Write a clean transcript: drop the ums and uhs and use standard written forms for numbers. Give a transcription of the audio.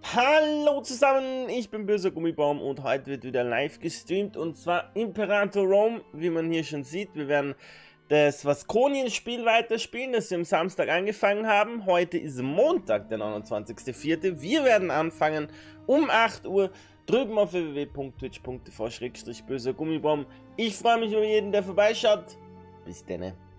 Hallo zusammen, ich bin böser Gummibaum und heute wird wieder live gestreamt und zwar Imperator Rome, wie man hier schon sieht. Wir werden das Vasconien-Spiel weiterspielen, das wir am Samstag angefangen haben. Heute ist Montag, der 29.04. Wir werden anfangen um 8 Uhr drüben auf www.twitch.tv/böser Gummibaum. Ich freue mich über jeden, der vorbeischaut. Bis denne.